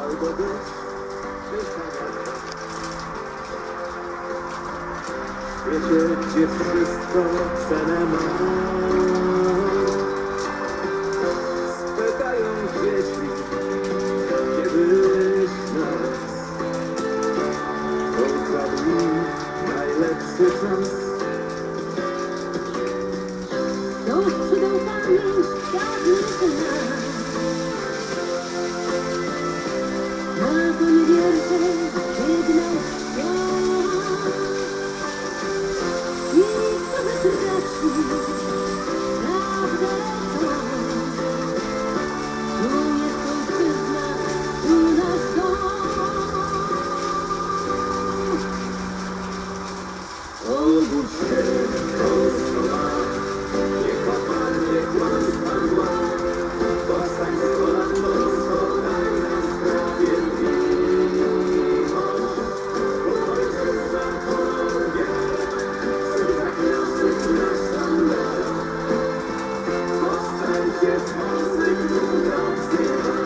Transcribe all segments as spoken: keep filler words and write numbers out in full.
albo być przesadzonym. W świecie, gdzie wszystko cenę ma, spytają dzieci, kiedyś nas ukradł mi najlepszy czas. To sprzedał pamięć dawnych lat. Na to nie wierzę, sygnał świat. I trochę serdecznie, prawdę to. Tu jest ojczyzna, tu nasz dom. Obudź się, Polsko ma, niech opadnie kłamstwa mgła. Powstań z kolan, Polsko, daj nam sprawiedliwość. Bo ojczyzna chorągie, sercach naszych nasza naród. Powstańcie z Polsek, ludą wzywa.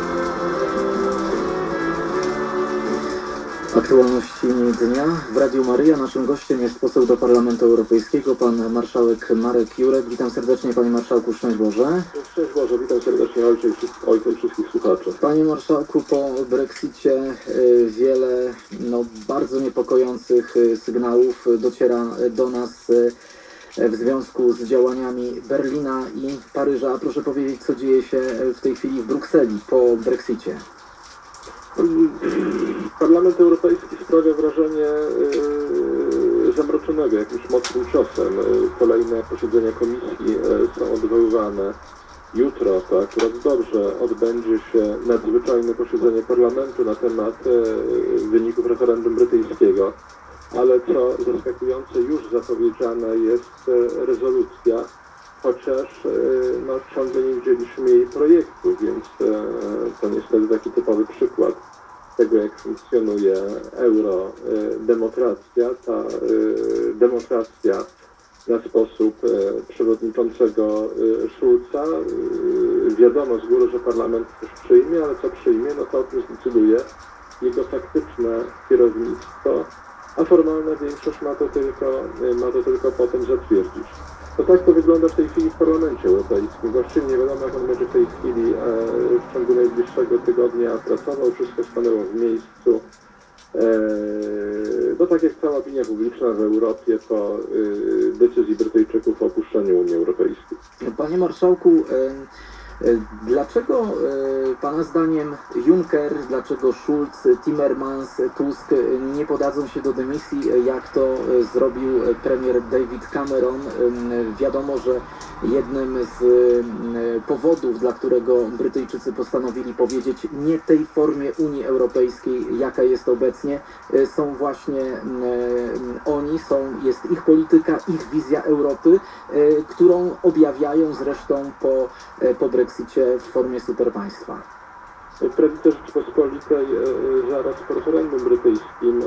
Aktualności dnia w Radiu Maryja. Naszym gościem jest poseł do Parlamentu Europejskiego, pan marszałek Marek Jurek. Witam serdecznie, panie marszałku, szczęść Boże. Szczęść Boże, witam serdecznie ojca i, ojca i wszystkich słuchaczy. Panie marszałku, po Brexicie y, wiele no, bardzo niepokojących y, sygnałów dociera do nas y, w związku z działaniami Berlina i Paryża. Proszę powiedzieć, co dzieje się w tej chwili w Brukseli po Brexicie. Parlament Europejski sprawia wrażenie yy, zamroczonego jakimś mocnym ciosem. Yy, kolejne posiedzenia komisji yy, są odwoływane. Jutro, to akurat dobrze, odbędzie się nadzwyczajne posiedzenie parlamentu na temat yy, wyników referendum brytyjskiego. Ale co zaskakujące, już zapowiedziana jest yy, rezolucja, chociaż yy, no, ciągle nie widzieliśmy jej projektu, więc yy, to niestety taki typowy przykład tego, jak funkcjonuje eurodemokracja. Ta y, demokracja na sposób y, przewodniczącego y, Schulza. Y, wiadomo z góry, że parlament coś przyjmie, ale co przyjmie, no to o tym zdecyduje jego faktyczne kierownictwo, a formalna większość ma to tylko, y, ma to tylko potem zatwierdzić. To tak to wygląda w tej chwili w Parlamencie Europejskim. Właściwie nie wiadomo, jak on będzie w tej chwili e, w ciągu najbliższego tygodnia pracował. Wszystko stanęło w miejscu. E, no tak jak cała opinia publiczna w Europie po e, decyzji Brytyjczyków o opuszczeniu Unii Europejskiej. Panie marszałku, e, e, dlaczego e, pana zdaniem Juncker, dlaczego Schulz, Timmermans, Tusk nie podadzą się do dymisji, jak to e, zrobił premier David Cameron? E, wiadomo, że jednym z e, powodów, dla którego Brytyjczycy postanowili powiedzieć nie tej formie Unii Europejskiej, jaka jest obecnie, e, są właśnie e, oni, są, jest ich polityka, ich wizja Europy, e, którą objawiają zresztą po, e, po Brexicie w formie superpaństwa. Prawica Rzeczypospolitej e, zaraz po referendum brytyjskim e,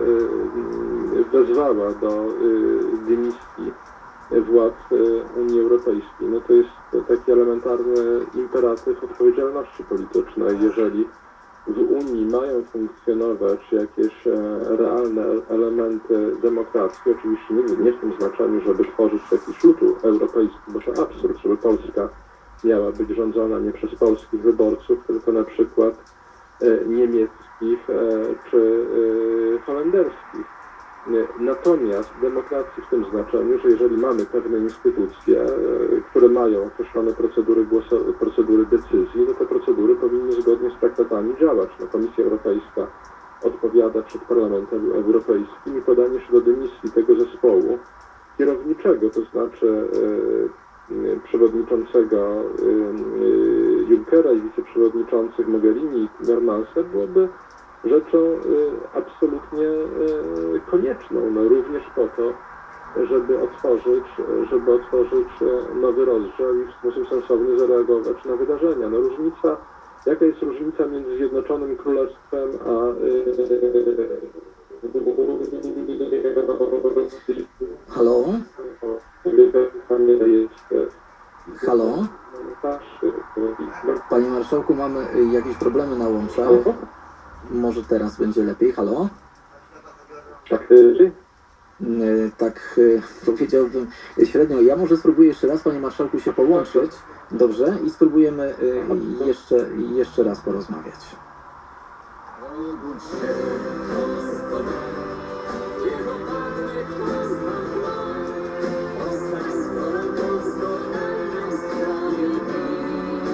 e, wezwała do e, dymisji władz e, Unii Europejskiej. No to jest taki elementarny imperatyw odpowiedzialności politycznej. Jeżeli w Unii mają funkcjonować jakieś e, realne elementy demokracji, oczywiście nie, nie w tym znaczeniu, żeby tworzyć jakiś lud europejski, bo to absurd, żeby Polska miała być rządzona nie przez polskich wyborców, tylko na przykład e, niemieckich e, czy e, holenderskich. Natomiast demokracji w tym znaczeniu, że jeżeli mamy pewne instytucje, które mają określone procedury, głoso- procedury decyzji, to te procedury powinny zgodnie z traktatami działać. No, Komisja Europejska odpowiada przed Parlamentem Europejskim i podanie się do dymisji tego zespołu kierowniczego, to znaczy e, przewodniczącego e, Junckera i wiceprzewodniczących Mogherini i Timmermansa byłoby rzeczą y, absolutnie y, konieczną, no, również po to, żeby otworzyć, żeby otworzyć nowy rozdział i w sposób sensowny zareagować na wydarzenia. No, różnica, jaka jest różnica między Zjednoczonym Królestwem a y, Halo? jest, Halo? Panie marszałku? marszałku, mamy y, jakieś problemy na łączach. Halo? Może teraz będzie lepiej. Halo? Tak, y, Y, Tak y, powiedziałbym średnio. Ja może spróbuję jeszcze raz, panie marszałku, się połączyć. Dobrze? I spróbujemy y, jeszcze, jeszcze raz porozmawiać. Obudź się, prosto niech opadnie kłamstwa mgła. Powstań z kolan Polsko, daj nam sprawiedliwość.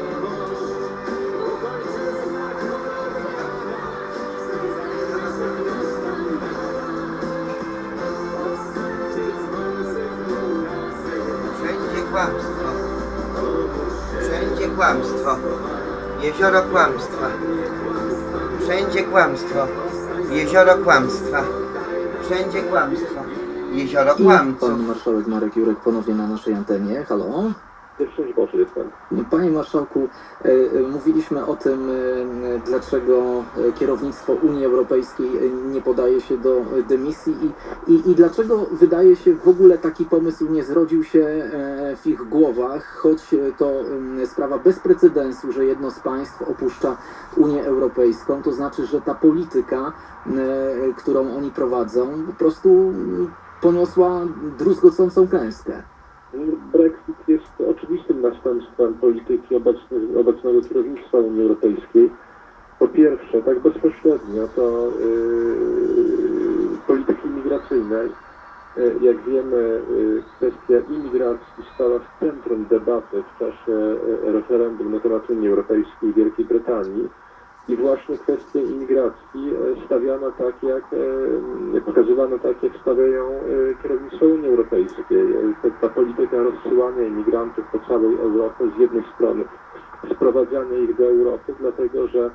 Bo ojczyzna kolorowana, nasza nasza powstańcie z mądrych urazy. Wszędzie kłamstwo. Wszędzie kłamstwo. Jezioro kłamstwa. Wszędzie kłamstwo. Jezioro kłamstwa. Wszędzie kłamstwo. Jezioro I kłamców. pan marszałek Marek Jurek ponownie na naszej antenie. Halo? Szczęść Boże jestem. Panie marszałku, e, e, mówiliśmy o tym, e, dlaczego e, kierownictwo Unii Europejskiej e, nie podaje się do e, dymisji i, i, i dlaczego wydaje się w ogóle taki pomysł nie zrodził się e, w ich głowach, choć e, to e, sprawa bez precedensu, że jedno z państw opuszcza Unię Europejską, to znaczy, że ta polityka, e, którą oni prowadzą, po prostu m, poniosła druzgocącą klęskę. Brexit jest oczywistym następstwem polityki obecnych, obecnego kierownictwa Unii Europejskiej. Po pierwsze, tak bezpośrednio, to yy, polityki imigracyjnej. Yy, jak wiemy, yy, kwestia imigracji stała w centrum debaty w czasie yy, referendum na temat Unii Europejskiej w Wielkiej Brytanii. I właśnie kwestie imigracji e, stawiano tak, jak e, pokazywano tak, jak stawiają e, kierownictwo Unii Europejskiej. E, ta, ta polityka rozsyłania imigrantów po całej Europie, z jednej strony sprowadzania ich do Europy, dlatego że e,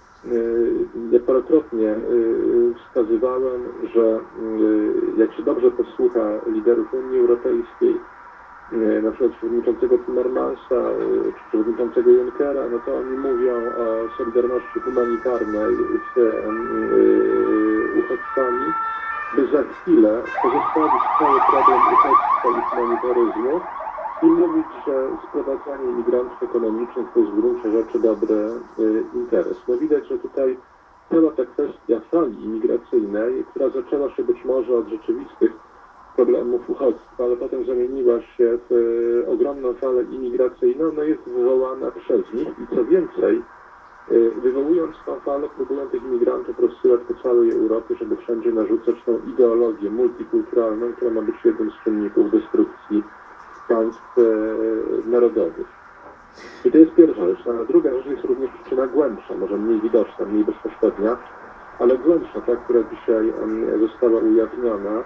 ja parokrotnie e, wskazywałem, że e, jak się dobrze posłucha liderów Unii Europejskiej, na przykład przewodniczącego Timmermansa czy przewodniczącego Junckera, no to oni mówią o solidarności humanitarnej z yy, uchodźcami, by za chwilę pozostawić cały problem uchodźstwa i humanitaryzmu i mówić, że sprowadzanie imigrantów ekonomicznych to jest w gruncie rzeczy dobry yy, interes. No widać, że tutaj cała ta kwestia fali imigracyjnej, która zaczęła się być może od rzeczywistych problemów uchodźstwa, ale potem zamieniła się w e, ogromną falę imigracyjną, no jest wywołana przez nich i co więcej, e, wywołując tą falę, próbują tych imigrantów rozsyłać po całej Europie, żeby wszędzie narzucać tą ideologię multikulturalną, która ma być jednym z czynników destrukcji państw e, narodowych. I to jest pierwsza rzecz. A druga rzecz jest również przyczyna głębsza, może mniej widoczna, mniej bezpośrednia, ale głębsza, ta, która dzisiaj em, została ujawniona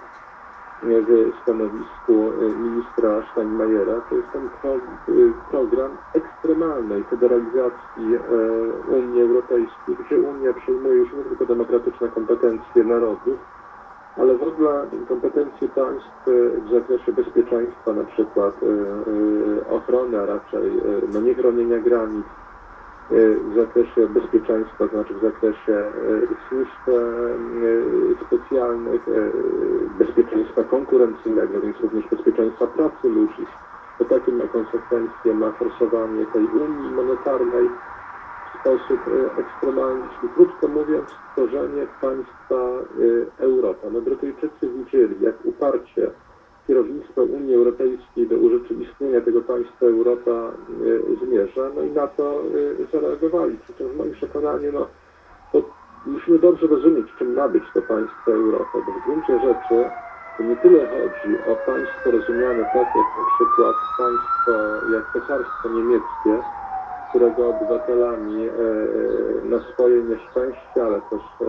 w stanowisku ministra Steinmeiera, to jest ten pro, program ekstremalnej federalizacji Unii Europejskiej, gdzie Unia przejmuje już nie tylko demokratyczne kompetencje narodów, ale w ogóle kompetencje państw w zakresie bezpieczeństwa, na przykład ochrony, a raczej no nie chronienia granic, w zakresie bezpieczeństwa, to znaczy w zakresie służb specjalnych, bezpieczeństwa konkurencyjnego, więc również bezpieczeństwa pracy ludzi. To takie ma konsekwencje ma forsowanie tej Unii monetarnej w sposób ekstremalny, czyli krótko mówiąc tworzenie państwa Europa. No Brytyjczycy widzieli, jak uparcie kierownictwo Unii Europejskiej do urzeczywistnienia tego państwa Europa y, zmierza, no i na to y, zareagowali. Przy czym w moim przekonaniu, no, to musimy dobrze rozumieć, czym ma być to państwo Europa, bo w gruncie rzeczy to nie tyle chodzi o państwo rozumiane tak, jak na przykład państwo, jak cesarstwo niemieckie, którego obywatelami e, na swoje nieszczęście, ale też e,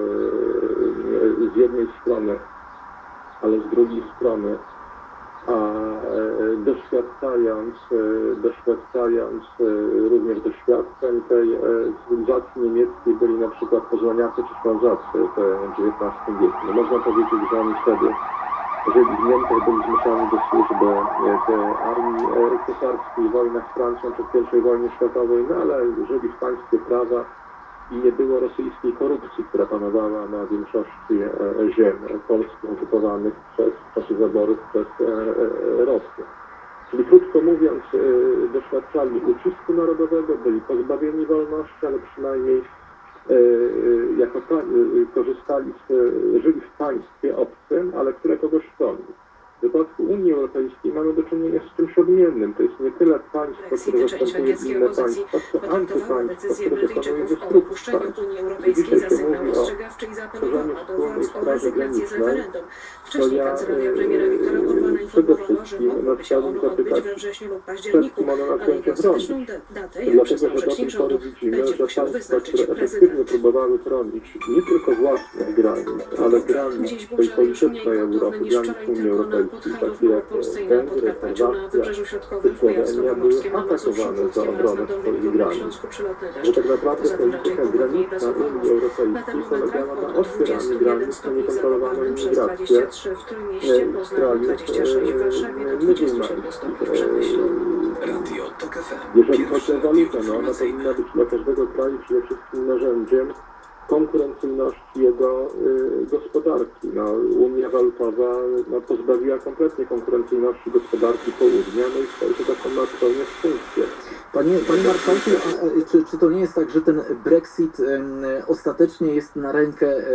z jednej strony, ale z drugiej strony, a e, doświadczając, e, doświadczając e, również doświadczeń tej e, cywilizacji niemieckiej byli na przykład poznaniacy czy ślązacy w dziewiętnastym wieku. No, można powiedzieć, że oni wtedy żyli w Niemczech, byli zmuszani do służby w armii cesarskiej, w wojnach z Francją przed pierwszej wojnie światowej, no ale żyli w państwie prawa i nie było rosyjskiej korupcji, która panowała na większości ziem polskich okupowanych przez w czasie zaborów przez Rosję. Czyli krótko mówiąc, y, doświadczali ucisku narodowego, byli pozbawieni wolności, ale przynajmniej y, y, jako pa, y, korzystali z, y, żyli w państwie obcym, ale które kogoś chroni. W przypadku Unii Europejskiej mamy do czynienia z czymś odmiennym. To jest nie tyle państwo, które Część zastępuje węgierskiej inne opozycji państwa, co potraktowała antypaństwo, decyzję które dokonuje Brytyjczyków o destrukcji opuszczeniu państw. Unii Europejskiej Dzisiaj za się sygnał mówi o ostrzegawczy i zaapelowała do władz o Straży rezygnację z Granicznej. referendum. To Wcześniej ja kancelaria premiera Viktora Orbana yy, przede informowała, że wszystkim mogłoby się chciałbym ono odbyć zapytać, we wrześniu lub przed październiku, kim ono ale nas jego będzie ostateczną bronić. da- datę, jak Dlatego, przyznał że do tej rzecznik pory rządu, widzimy, będzie że musiał państwa, wyznaczyć które efektywnie prezydent. próbowały chronić nie tylko własnych granic, ale granic Dziś tej burza już mniej politycznej gwałtowne Europy, niż granic wczoraj Unii tylko na Europejskiej, Podhalu w takie jak Małopolsce i na Węgry, Podkarpaciu, na Chorwacja, Wybrzeżu Środkowym, w Słowenia Kujawsko-Pomorskim, były na Mazowszu, atakowane za Łódzkim oraz na obronę Dolnym swoich Górnym granic. Śląsku przylatny Że deszcz. tak naprawdę Poza tym raczej polityka pogodnie i bez graniczna Unii upałów. Na Europejskiej termometrach polegała na od dwudziestu otwieraniu jeden granic na stopni za niekontrolowaną Bogdanem, przez imigrację dwadzieścia trzy w Trójmieście, z Poznaniu, krajów dwadzieścia sześć w Warszawie, do dwudziestu siedmiu stopni w Przemyślu. Radio Tok F M. Jeżeli chodzi o Pierwsze walutę, radio no ona informacyjne. powinna być dla każdego kraju przede wszystkim narzędziem konkurencyjności jego y, gospodarki. No, Unia Walutowa no, pozbawiła kompletnie konkurencyjności gospodarki południa, no i stoi się taką ma spełniać funkcję. Panie, panie marszałku, a, a, czy, czy to nie jest tak, że ten Brexit em, ostatecznie jest na rękę em,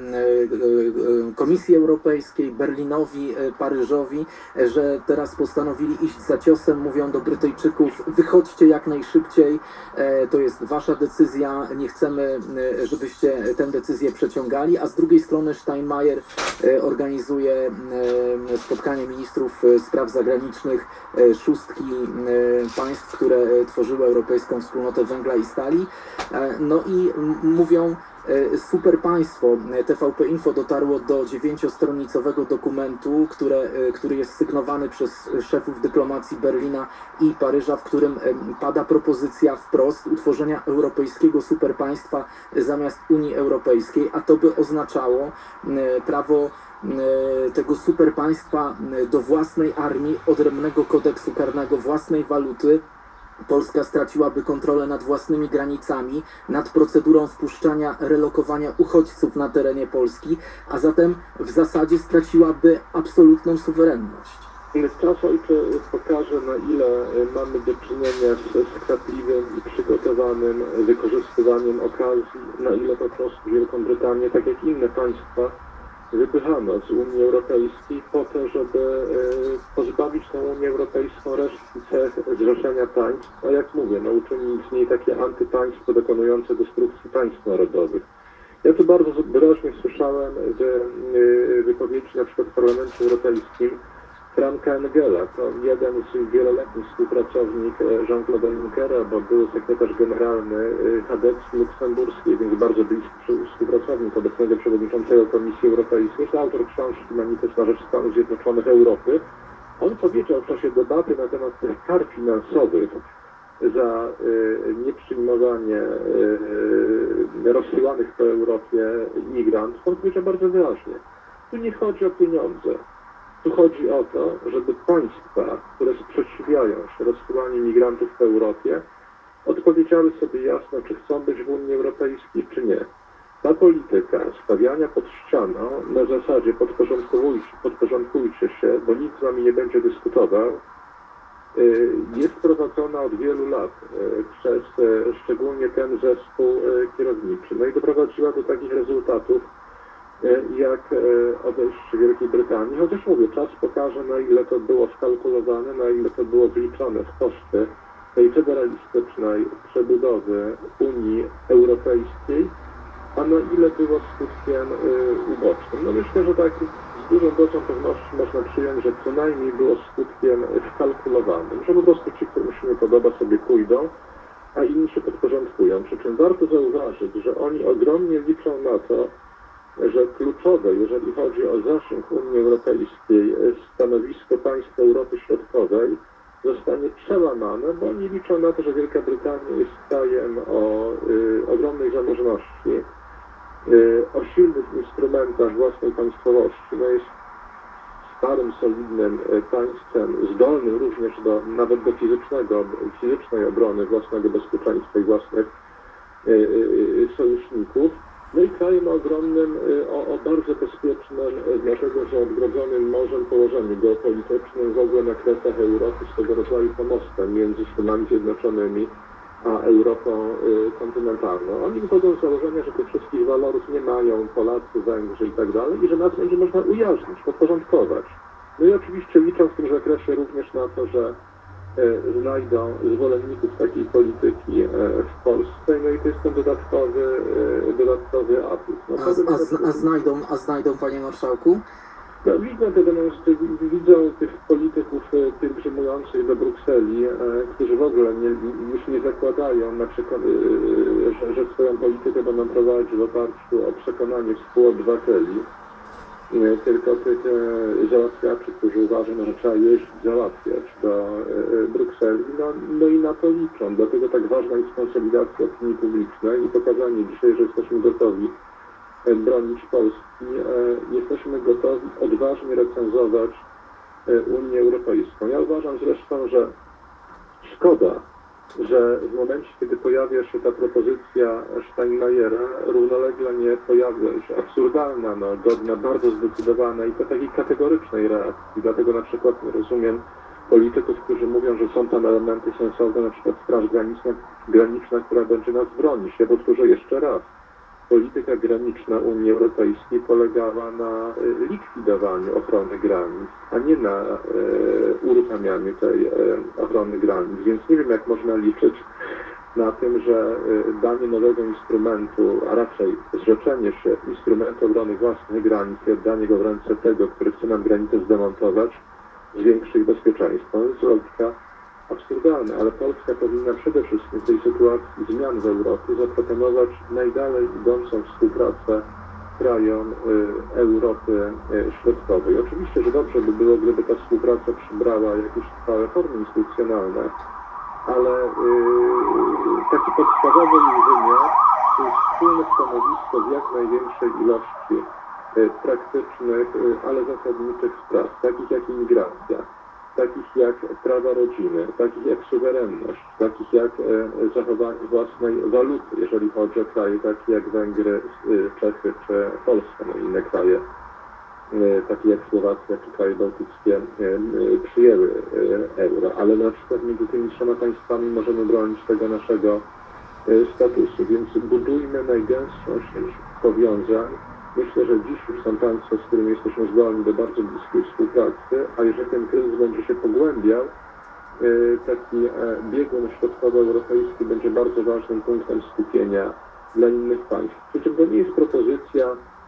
em, em, Komisji Europejskiej, Berlinowi, e, Paryżowi, e, że teraz postanowili iść za ciosem, mówią do Brytyjczyków, wychodźcie jak najszybciej, e, to jest wasza decyzja, nie chcemy, e, żebyście tę decyzję przeciągali, a z drugiej strony Steinmeier e, organizuje e, spotkanie ministrów e, spraw zagranicznych e, szóstki e, państw, które e, tworzyły Europejską Wspólnotę Węgla i Stali. E, No i m- mówią e, super państwo. T V P Info dotarło do dziewięciostronicowego dokumentu, które, e, który jest sygnowany przez szefów dyplomacji Berlina i Paryża, w którym em, pada propozycja wprost utworzenia europejskiego superpaństwa zamiast Unii Europejskiej, a to by oznaczało m, prawo m, tego superpaństwa m, do własnej armii, odrębnego kodeksu karnego, własnej waluty. Polska straciłaby kontrolę nad własnymi granicami, nad procedurą wpuszczania, relokowania uchodźców na terenie Polski, a zatem w zasadzie straciłaby absolutną suwerenność. Czas, ojcze, pokaże, na ile mamy do czynienia z skwapliwym i przygotowanym wykorzystywaniem okazji, na ile po prostu Wielką Brytanię, tak jak inne państwa, wypychano z Unii Europejskiej po to, żeby e, pozbawić tę Unię Europejską resztki cech zrzeszenia państw, a jak mówię, no, uczynić z niej takie antypaństwo dokonujące destrukcji państw narodowych. Ja tu bardzo wyraźnie słyszałem w e, wypowiedzi na przykład w Parlamencie Europejskim Franka Engela, to jeden z wieloletnich współpracownik Jean-Claude'a Junckera, bo był sekretarz generalny Kadecji Luksemburskiej, więc bardzo bliski współpracownik obecnego przewodniczącego Komisji Europejskiej, to autor książki Manifest na rzecz Stanów Zjednoczonych Europy. On powiedział w czasie debaty na temat tych kar finansowych za y, nieprzyjmowanie y, rozsyłanych po Europie imigrantów, on powiedział bardzo wyraźnie, tu nie chodzi o pieniądze. Tu chodzi o to, żeby państwa, które sprzeciwiają się rozsyłaniu migrantów w Europie, odpowiedziały sobie jasno, czy chcą być w Unii Europejskiej, czy nie. Ta polityka stawiania pod ścianą na zasadzie podporządkujcie, podporządkujcie się, bo nikt z wami nie będzie dyskutował, jest prowadzona od wielu lat przez szczególnie ten zespół kierowniczy. No i doprowadziła do takich rezultatów, jak odejście Wielkiej Brytanii. Chociaż mówię, czas pokaże, na ile to było skalkulowane, na ile to było wliczone w koszty tej federalistycznej przebudowy Unii Europejskiej, a na ile było skutkiem ubocznym. No myślę, że tak z dużą dozą pewności można przyjąć, że co najmniej było skutkiem wkalkulowanym, że po prostu ci, którym się nie podoba, sobie pójdą, a inni się podporządkują. Przy czym warto zauważyć, że oni ogromnie liczą na to, że kluczowe, jeżeli chodzi o zasięg Unii Europejskiej, stanowisko państw Europy Środkowej zostanie przełamane, bo oni liczą na to, że Wielka Brytania jest krajem o y, ogromnej zamożności, y, o silnych instrumentach własnej państwowości. No jest starym, solidnym państwem, zdolnym również do, nawet do fizycznego, fizycznej obrony własnego bezpieczeństwa i własnych y, y, sojuszników. No i krajem ogromnym, y, o, o bardzo bezpiecznym, y, dlatego że odgrodzonym morzem położeniu geopolitycznym w ogóle na kresach Europy, swego rodzaju pomostem między Stanami Zjednoczonymi a Europą y, kontynentalną. Oni wychodzą z założenia, że tych wszystkich walorów nie mają Polacy, Węgrzy i tak dalej i że nas będzie można ujarzmić, podporządkować. No i oczywiście liczą w tym zakresie również na to, że e, znajdą zwolenników takiej polityki e, w Polsce, no i to jest ten dodatkowy, e, dodatkowy atut. No, A, a, a, znajdą, a znajdą, panie marszałku? no, widzą te demonstry, widzą tych polityków e, pielgrzymujących do Brukseli, e, którzy w ogóle nie, już nie zakładają, na przykład, e, że, że swoją politykę będą prowadzić w oparciu o przekonanie współobywateli, e, tylko tych e, załatwiaczy, którzy uważają, że trzeba jeździć, załatwiać do e, Brukseli, no, no i na to liczą. Dlatego tak ważna jest konsolidacja opinii publicznej i pokazanie dzisiaj, że jesteśmy gotowi bronić Polski, jesteśmy gotowi odważnie recenzować Unię Europejską. Ja uważam zresztą, że szkoda, że w momencie, kiedy pojawia się ta propozycja Steinmeiera, równolegle nie pojawia się absurdalna, no, godna, bardzo zdecydowana i to takiej kategorycznej reakcji. Dlatego na przykład nie rozumiem polityków, którzy mówią, że są tam elementy sensowne, na przykład Straż Graniczna, graniczna która będzie nas bronić. Ja powtórzę jeszcze raz. Polityka graniczna Unii Europejskiej polegała na likwidowaniu ochrony granic, a nie na e, uruchamianiu tej e, ochrony granic. Więc nie wiem, jak można liczyć na tym, że e, danie nowego instrumentu, a raczej zrzeczenie się instrumentu obrony własnych granic i oddanie go w ręce tego, który chce nam granicę zdemontować, zwiększy ich bezpieczeństwo. To jest logika absurdalne, ale Polska powinna przede wszystkim w tej sytuacji zmian w Europie zaproponować najdalej idącą współpracę krajom y, Europy y, Środkowej. Oczywiście, że dobrze by było, gdyby ta współpraca przybrała jakieś trwałe formy instytucjonalne, ale y, taki podstawowy jej wymiar to jest wspólne stanowisko w jak największej ilości y, praktycznych, y, ale zasadniczych spraw, takich jak imigracja, takich jak prawa rodziny, takich jak suwerenność, takich jak e, zachowanie własnej waluty, jeżeli chodzi o kraje takie jak Węgry, e, Czechy czy Polska, no inne kraje, e, takie jak Słowacja czy kraje bałtyckie e, e, przyjęły e, euro, ale na przykład między tymi trzema państwami możemy bronić tego naszego e, statusu, więc budujmy najgęstszą sieć powiązań. Myślę, że dziś już są państwa, z którymi jesteśmy zdolni do bardzo bliskiej współpracy, a jeżeli ten kryzys będzie się pogłębiał, taki biegun środkowoeuropejski będzie bardzo ważnym punktem skupienia dla innych państw. Przy czym to nie jest propozycja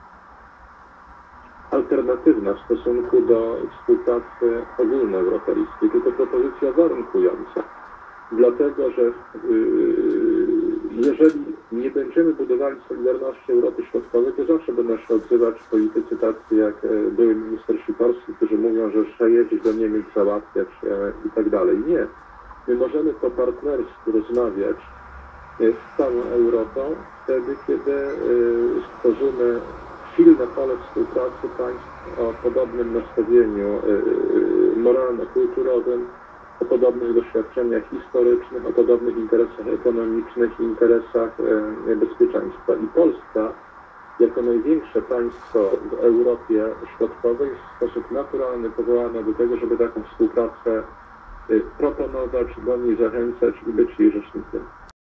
alternatywna w stosunku do współpracy ogólnoeuropejskiej, tylko propozycja warunkująca. Dlatego, że yy, jeżeli nie będziemy budowali Solidarności Europy Środkowej, to zawsze będą się odzywać politycy tacy jak e, były minister Sikorski, którzy mówią, że trzeba jeździć do Niemiec, załatwiać e, i tak dalej. Nie. My możemy po partnersku rozmawiać e, z całą Europą wtedy, kiedy e, stworzymy silne pole współpracy państw o podobnym nastawieniu e, e, moralno-kulturowym, o podobnych doświadczeniach historycznych, o podobnych interesach ekonomicznych i interesach e, bezpieczeństwa. I Polska, jako największe państwo w Europie Środkowej, jest w sposób naturalny powołana do tego, żeby taką współpracę e, proponować, do niej zachęcać i być jej rzecznikiem.